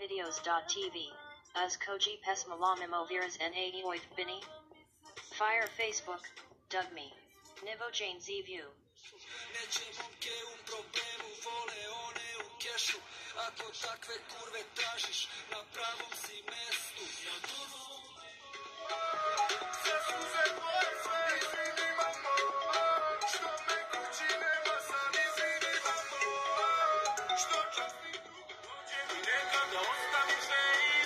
videos.tv. Uz koji pesma mimo viras na ojth bini. Fire Facebook, dug me. Nivo Jane Z view. Ako takve kurve tražiš, na pravom si mestu. Sve suze tvoje, sve izvini mamo, što me kući nema, sad izvini mamo, što čas mi tu dođe i nekada ostaviš ne